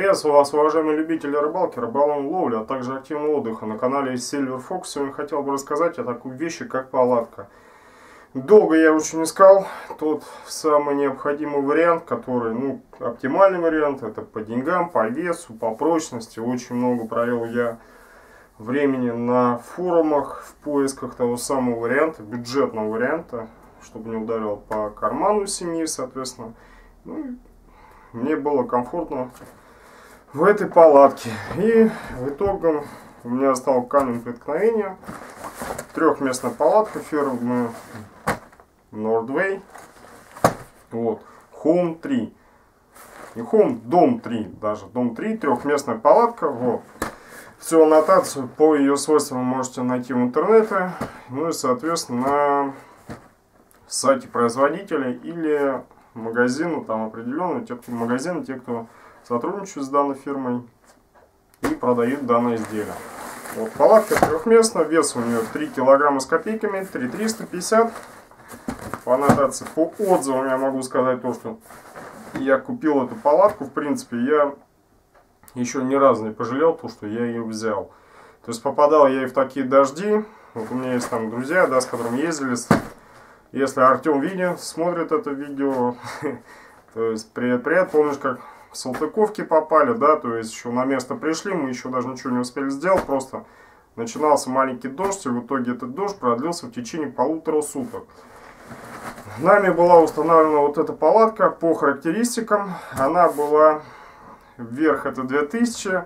Приветствую вас, уважаемые любители рыбалки, рыболовной ловли, а также активного отдыха. На канале Silver Fox сегодня хотел бы рассказать о такой вещи, как палатка. Долго я очень искал тот самый необходимый вариант, который, оптимальный вариант. Это по деньгам, по весу, по прочности. Очень много провел я времени на форумах в поисках того самого варианта, бюджетного варианта, чтобы не ударил по карману семьи, соответственно. Мне было комфортно в этой палатке. И в итоге у меня стал камень преткновения. Трехместная палатка фирмы Nordway. Вот. Home 3. Не Home, Дом 3. Даже Дом 3. Трехместная палатка. Вот. Всю аннотацию по ее свойствам вы можете найти в интернете. Ну и соответственно на сайте производителя или магазину, там определенно, те, кто сотрудничает с данной фирмой и продают данное изделие. Вот, палатка трехместная, вес у нее 3 килограмма с копейками, 3350. По аннотации, по отзывам я могу сказать то, что я купил эту палатку. В принципе, я еще ни разу не пожалел то, что я ее взял. То есть попадал я и в такие дожди. Вот у меня есть там друзья, да, с которыми ездили. Если Артем видит, смотрит это видео, то есть привет, помнишь, как в Салтыковке попали, да, то есть еще на место пришли, мы еще даже ничего не успели сделать, просто начинался маленький дождь, и в итоге этот дождь продлился в течение 1,5 суток. Нами была установлена вот эта палатка по характеристикам, она была, вверх это 2000,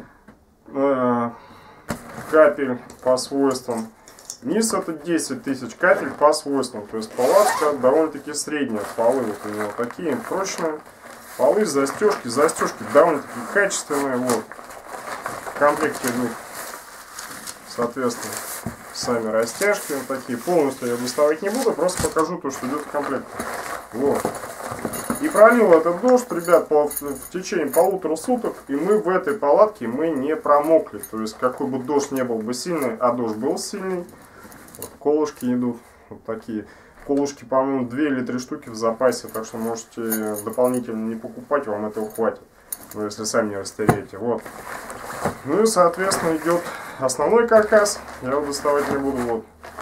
капель по свойствам. Низ это 10 тысяч капель по свойствам. То есть палатка довольно-таки средняя. Полы вот у него такие прочные. Полы, застежки. Застежки довольно-таки качественные. Вот. В комплекте идут, соответственно, сами растяжки. Вот такие. Полностью я доставать не буду. Просто покажу то, что идет в комплекте. Вот. И пролил этот дождь, ребят, в течение 1,5 суток. И мы в этой палатке не промокли. То есть какой бы дождь не был бы сильный, а дождь был сильный. Вот, колышки идут, вот такие. Колышки, по-моему, 2 или 3 штуки в запасе, так что можете дополнительно не покупать, вам этого хватит. Ну, если сами не растеряете. Вот. Ну и, соответственно, идет основной каркас. Я его доставать не буду. Вот.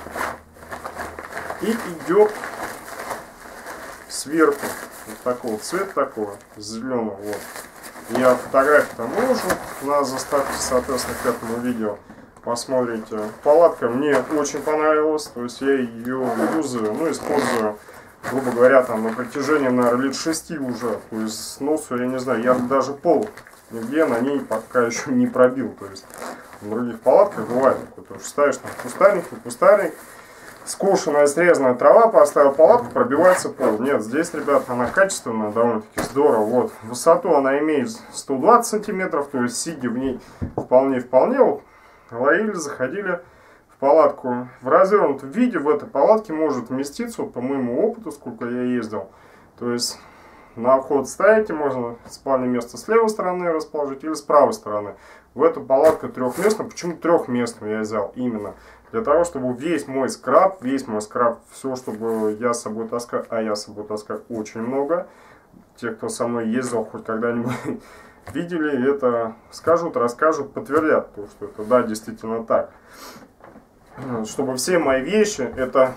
И идет сверху вот такого цвета, такого зеленого. Вот. Я фотографию там выложу на заставке, соответственно, к этому видео. Посмотрите. Палатка мне очень понравилась. То есть я ее юзаю, использую, грубо говоря, там на протяжении, наверное, лет 6 уже. То есть носу, я не знаю, я даже пол нигде на ней пока еще не пробил. То есть в других палатках бывает такое. То есть ставишь там кустарник, скошенная, срезанная трава, поставил палатку, пробивается пол. Нет, здесь, ребят, она качественная, довольно-таки здорово. Вот. Высоту она имеет 120 сантиметров, то есть сидя в ней вполне. Вот. Ловили, заходили в палатку. В развернутом виде в этой палатке может вместиться, вот, по моему опыту, сколько я ездил. То есть на вход ставите, можно спальное место с левой стороны расположить или с правой стороны. В эту палатку трехместную. Почему трехместную я взял? Именно для того, чтобы весь мой скраб, все, чтобы я с собой таскаю, а я с собой таскаю очень много. Те, кто со мной ездил хоть когда-нибудь видели это, скажут, расскажут, подтвердят, то, что это да, действительно так. Чтобы все мои вещи, это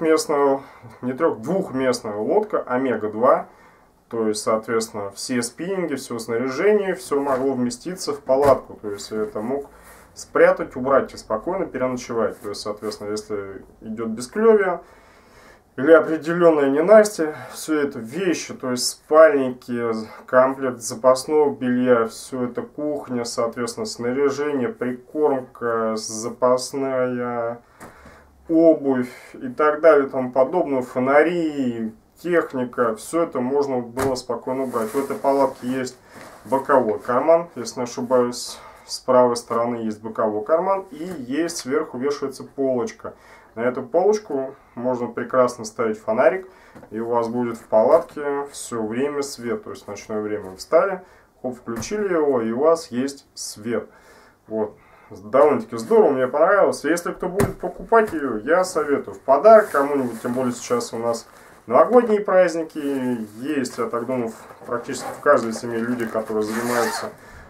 двухместная лодка Омега-2, то есть, соответственно, все спиннинги, все снаряжение, все могло вместиться в палатку, то есть я это мог спрятать, убрать и спокойно переночевать, то есть, соответственно, если идет бесклевие или определенное ненастье, все это вещи, то есть спальники, комплект запасного белья, все это кухня, соответственно, снаряжение, прикормка, запасная обувь и так далее, тому подобное, фонари, техника, все это можно было спокойно убрать. В этой палатке есть боковой карман, если не ошибаюсь, с правой стороны есть боковой карман и есть сверху вешается полочка. На эту полочку можно прекрасно ставить фонарик, и у вас будет в палатке все время свет. То есть в ночное время вы встали, включили его, и у вас есть свет. Вот. Довольно-таки здорово, мне понравилось. Если кто будет покупать ее, я советую в подарок кому-нибудь, тем более сейчас у нас новогодние праздники. Есть, я так думаю, практически в каждой семье люди, которые занимаются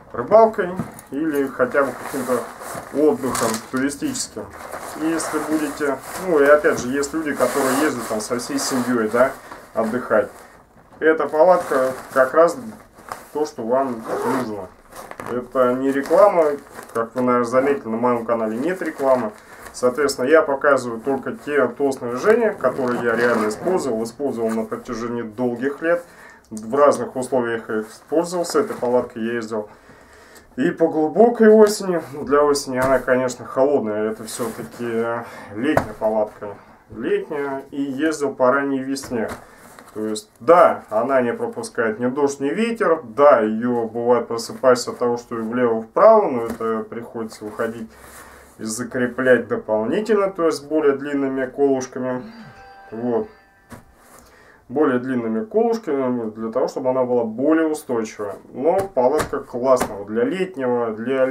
рыбалкой или хотя бы каким-то отдыхом туристическим. И если будете, ну и опять же, есть люди, которые ездят там со всей семьей, да, отдыхать. Эта палатка как раз то, что вам нужно. Это не реклама, как вы, наверное, заметили, на моем канале нет рекламы. Соответственно, я показываю только то снаряжение, которое я реально использовал на протяжении долгих лет. В разных условиях их использовал, с этой палаткой я ездил. И по глубокой осени, для осени она, конечно, холодная, это все-таки летняя палатка. Летняя, и ездил по ранней весне. То есть, да, она не пропускает ни дождь, ни ветер, да, ее бывает просыпаешься от того, что и влево-вправо, но это приходится уходить и закреплять дополнительно, то есть более длинными колышками. Вот. Более длинными колышками, для того, чтобы она была более устойчивая. Но палатка классная для летнего,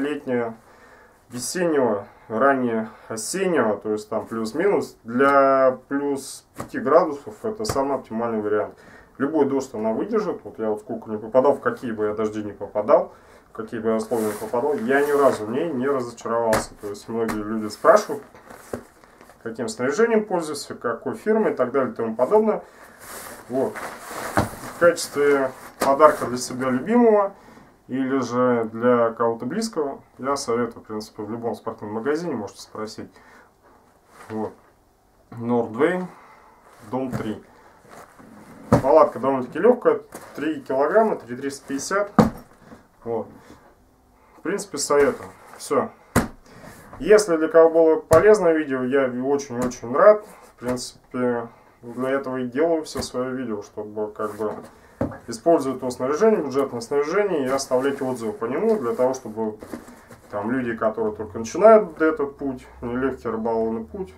весеннего, ранее осеннего, то есть там плюс-минус, для плюс 5 градусов это самый оптимальный вариант. Любой дождь она выдержит, вот я вот сколько не попадал, в какие бы я дожди не попадал, в какие бы я условия не попадал, я ни разу в ней не разочаровался. То есть многие люди спрашивают, каким снаряжением пользуешься, какой фирмой и так далее и тому подобное. Вот. В качестве подарка для себя любимого или же для кого-то близкого я советую, в принципе, в любом спортивном магазине можете спросить. Вот. Nordway, Дом 3. Палатка довольно-таки легкая, 3 килограмма, 3,350. Вот. В принципе, советую. Все. Если для кого было полезное видео, я очень-очень рад. В принципе, для этого и делаю все свои видео, чтобы как бы использовать то снаряжение, бюджетное снаряжение и оставлять отзывы по нему, для того, чтобы там люди, которые только начинают этот путь, нелегкий рыболовный путь,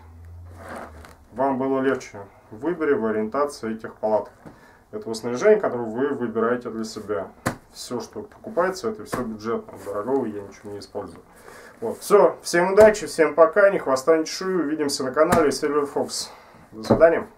вам было легче в выборе, в ориентации этих палаток, этого снаряжения, которое вы выбираете для себя. Все, что покупается, это все бюджетно, дорогого я ничего не использую. Вот, все, всем удачи, всем пока, ни хвоста, ни чешуи, увидимся на канале Silver Fox. До свидания.